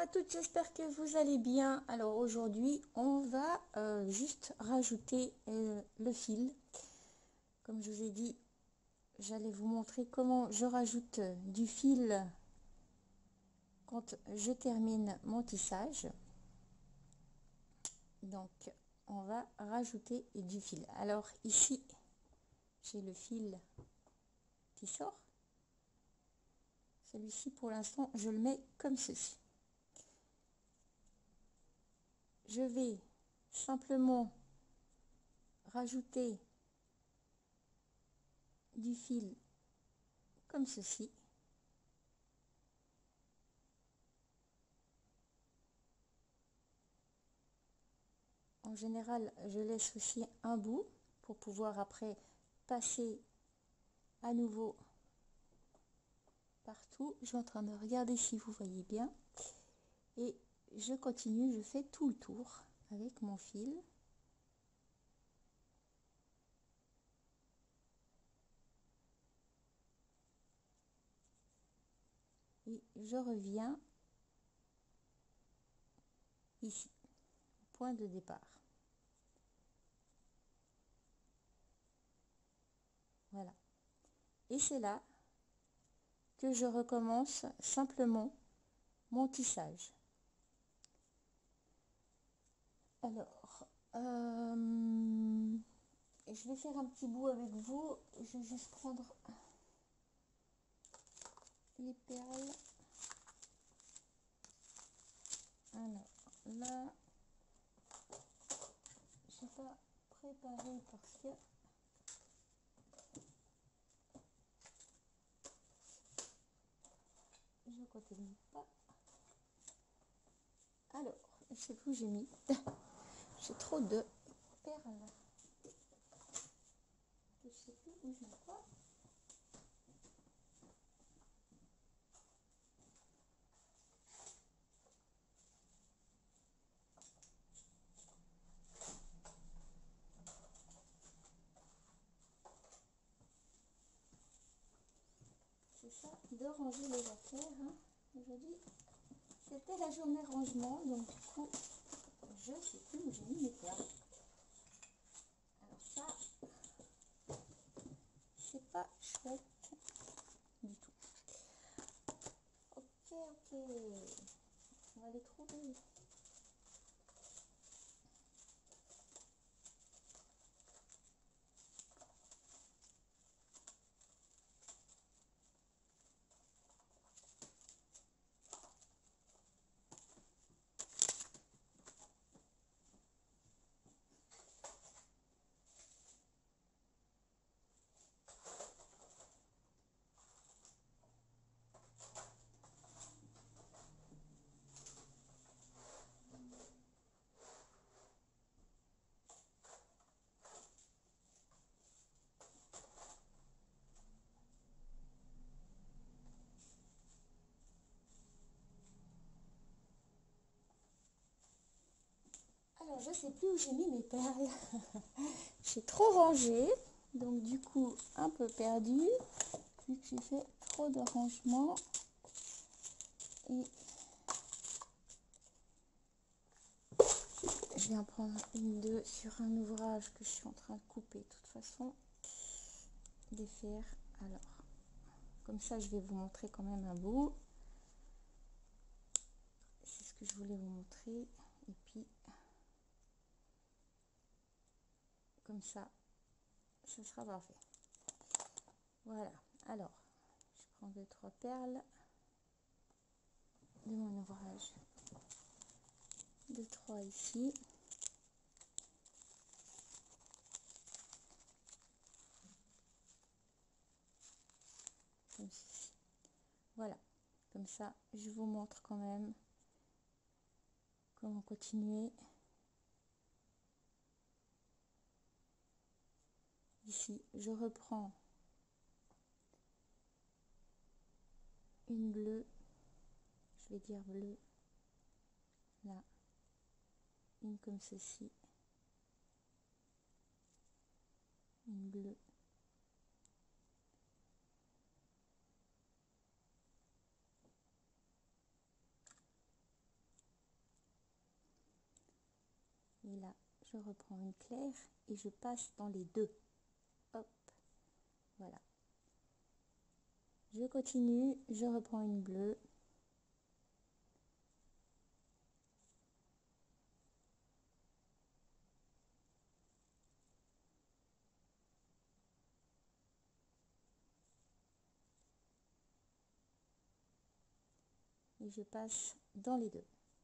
à toutes, j'espère que vous allez bien. Alors aujourd'hui, on va juste rajouter le fil. Comme je vous ai dit, j'allais vous montrer comment je rajoute du fil quand je termine mon tissage. Donc, on va rajouter du fil. Alors ici, j'ai le fil qui sort. Celui-ci, pour l'instant, je le mets comme ceci. Je vais simplement rajouter du fil comme ceci. En général, je laisse aussi un bout pour pouvoir après passer à nouveau partout. Je suis en train de regarder si vous voyez bien. Et je continue, je fais tout le tour avec mon fil. Et je reviens ici, au point de départ. Voilà. Et c'est là que je recommence simplement mon tissage. Alors, je vais faire un petit bout avec vous. Je vais juste prendre les perles. Alors là, je n'ai pas préparé parce que je ne continue pas. Alors, je ne sais plus où j'ai mis. J'ai trop de perles. Je ne sais plus où je mets quoi. C'est ça, de ranger les affaires. Hein. Aujourd'hui, c'était la journée rangement, donc du coup, je ne sais plus où j'ai mis mes perles. Alors ça, c'est pas chouette du tout. Ok, on va les trouver. Alors, je sais plus où j'ai mis mes perles. J'ai trop rangé, donc du coup, un peu perdu, vu que j'ai fait trop de rangement. Et je vais en prendre une, deux sur un ouvrage que je suis en train de couper. De toute façon, défaire. Alors, comme ça, je vais vous montrer quand même un bout. C'est ce que je voulais vous montrer. Et puis, comme ça, ce sera parfait. Voilà. Alors, je prends 2-3 perles de mon ouvrage. 2-3 ici. Comme ceci. Voilà. Comme ça, je vous montre quand même comment continuer. Ici, je reprends une bleue, je vais dire bleue, là, une comme ceci, une bleue, et là je reprends une claire et je passe dans les deux. Hop, voilà. Je continue, je reprends une bleue. Et je passe dans les deux.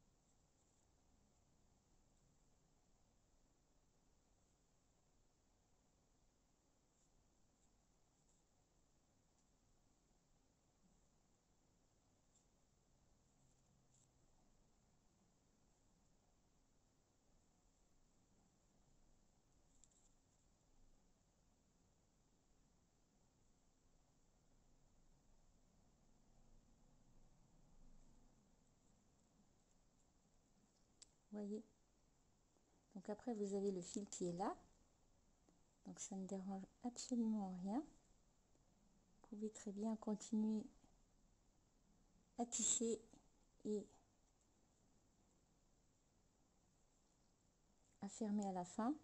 Voyez, donc après vous avez le fil qui est là, donc ça ne dérange absolument rien. Vous pouvez très bien continuer à tisser et à fermer à la fin.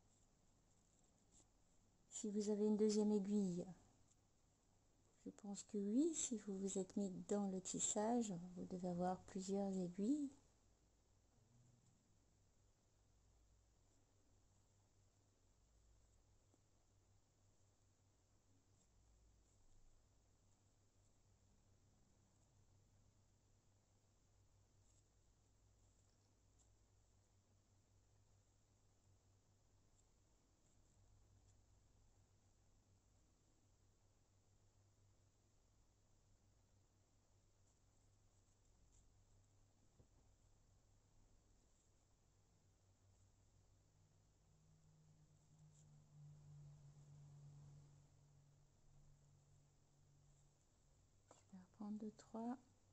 Si vous avez une deuxième aiguille, je pense que oui, si vous vous êtes mis dans le tissage, vous devez avoir plusieurs aiguilles. Je vais reprendre 2, 3.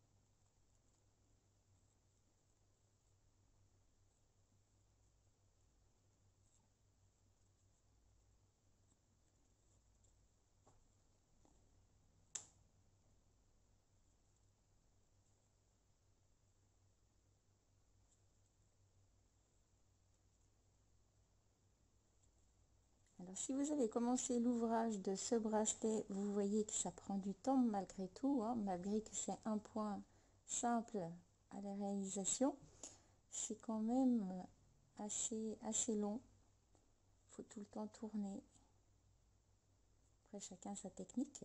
Alors si vous avez commencé l'ouvrage de ce bracelet, vous voyez que ça prend du temps malgré tout, hein, malgré que c'est un point simple à la réalisation, c'est quand même assez long. Il faut tout le temps tourner. Après chacun sa technique.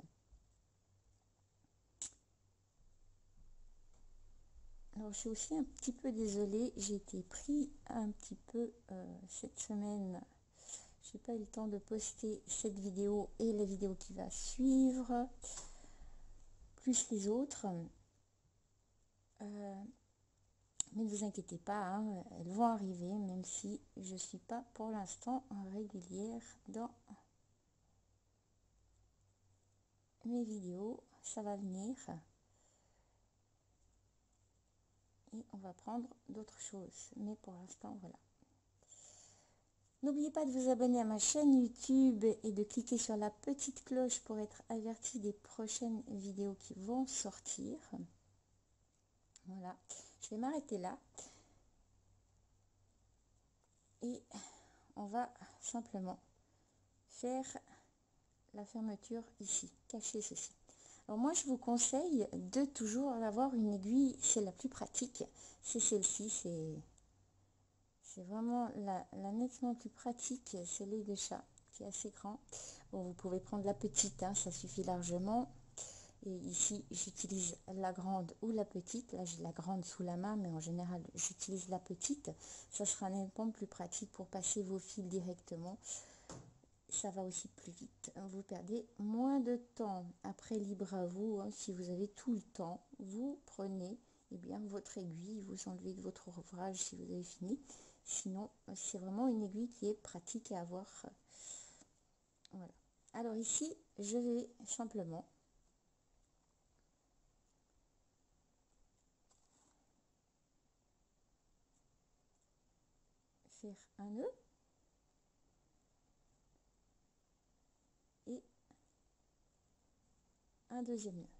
Alors je suis aussi un petit peu désolée, j'ai été pris un petit peu cette semaine. J'ai pas eu le temps de poster cette vidéo et la vidéo qui va suivre, plus les autres. Mais ne vous inquiétez pas, hein, elles vont arriver, même si je ne suis pas pour l'instant régulière dans mes vidéos. Ça va venir. Et on va prendre d'autres choses. Mais pour l'instant, voilà. N'oubliez pas de vous abonner à ma chaîne YouTube et de cliquer sur la petite cloche pour être averti des prochaines vidéos qui vont sortir. Voilà, je vais m'arrêter là. Et on va simplement faire la fermeture ici, cacher ceci. Alors moi je vous conseille de toujours avoir une aiguille, c'est la plus pratique, c'est celle-ci, c'est vraiment la nettement plus pratique, c'est l'œil de chat qui est assez grand. Bon, vous pouvez prendre la petite, hein, ça suffit largement. Et ici j'utilise la grande ou la petite, là j'ai la grande sous la main, mais en général j'utilise la petite. Ça sera nettement plus pratique pour passer vos fils directement. Ça va aussi plus vite, vous perdez moins de temps. Après, libre à vous, hein, si vous avez tout le temps, vous prenez bien votre aiguille, vous enlevez de votre ouvrage si vous avez fini. Sinon, c'est vraiment une aiguille qui est pratique à avoir. Voilà. Alors ici, je vais simplement faire un nœud et un deuxième nœud.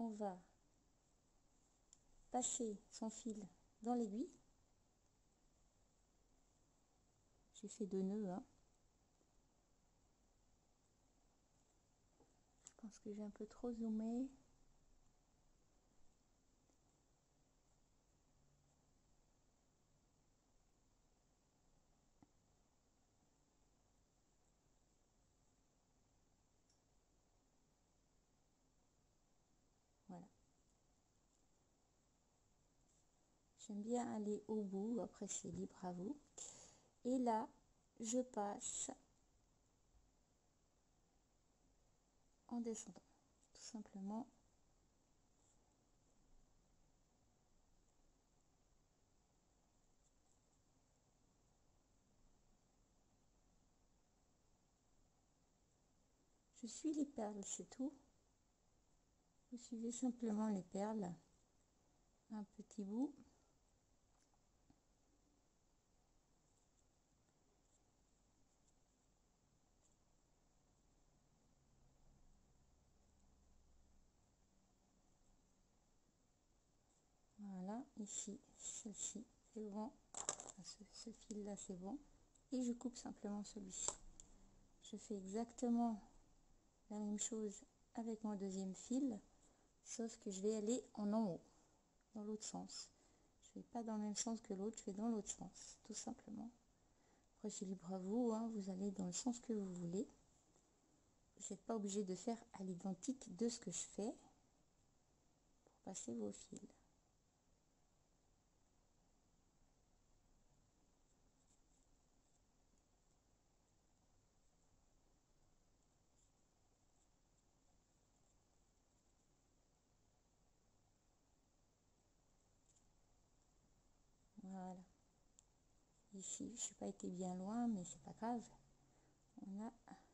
on va passer son fil dans l'aiguille. J'ai fait 2 nœuds, hein. Je pense que j'ai un peu trop zoomé. Voilà. J'aime bien aller au bout, après c'est libre à vous. Et là, je passe en descendant, tout simplement. Je suis les perles, c'est tout. Vous suivez simplement les perles, un petit bout. Voilà, ici, celle-ci, c'est bon. Ce fil-là, c'est bon. Et je coupe simplement celui-ci. Je fais exactement la même chose avec mon deuxième fil, sauf que je vais aller en haut, dans l'autre sens. Je ne vais pas dans le même sens que l'autre, je vais dans l'autre sens, tout simplement. Après, c'est libre à vous, hein, vous allez dans le sens que vous voulez. Vous n'êtes pas obligé de faire à l'identique de ce que je fais pour passer vos fils. Voilà. Ici, je n'ai pas été bien loin, mais c'est pas grave. On a...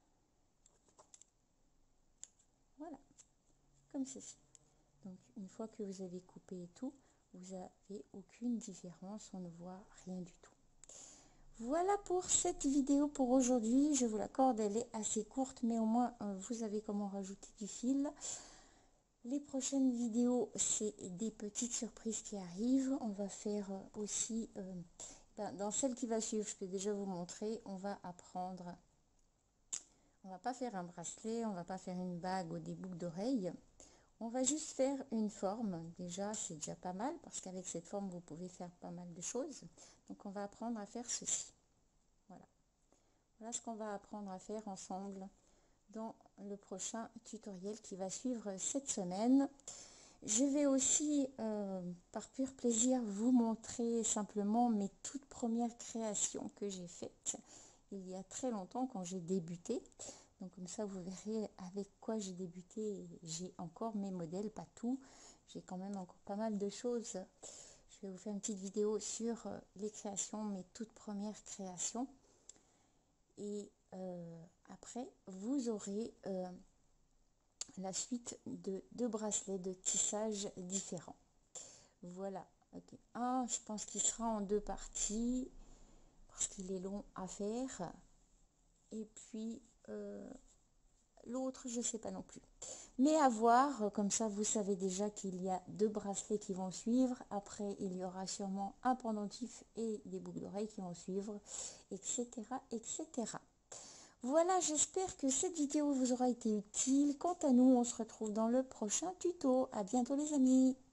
Voilà, comme ceci. Donc, une fois que vous avez coupé et tout, vous n'avez aucune différence, on ne voit rien du tout. Voilà pour cette vidéo pour aujourd'hui. Je vous l'accorde, elle est assez courte, mais au moins vous savez comment rajouter du fil. Les prochaines vidéos, c'est des petites surprises qui arrivent. On va faire aussi, dans celle qui va suivre, je peux déjà vous montrer, on va apprendre, on va pas faire un bracelet, on va pas faire une bague ou des boucles d'oreilles. On va juste faire une forme. Déjà, c'est déjà pas mal parce qu'avec cette forme, vous pouvez faire pas mal de choses. Donc, on va apprendre à faire ceci. Voilà. Voilà ce qu'on va apprendre à faire ensemble dans le prochain tutoriel qui va suivre cette semaine. Je vais aussi, par pur plaisir, vous montrer simplement mes toutes premières créations que j'ai faites il y a très longtemps quand j'ai débuté. Donc comme ça, vous verrez avec quoi j'ai débuté. J'ai encore mes modèles, pas tout. J'ai quand même encore pas mal de choses. Je vais vous faire une petite vidéo sur les créations, mes toutes premières créations. Et après, vous aurez la suite de 2 bracelets de tissage différents. Voilà. Okay. Je pense qu'il sera en 2 parties parce qu'il est long à faire. Et puis l'autre, je ne sais pas non plus. Mais à voir, comme ça vous savez déjà qu'il y a 2 bracelets qui vont suivre. Après, il y aura sûrement un pendentif et des boucles d'oreilles qui vont suivre, etc., etc. Voilà, j'espère que cette vidéo vous aura été utile. Quant à nous, on se retrouve dans le prochain tuto. À bientôt les amis.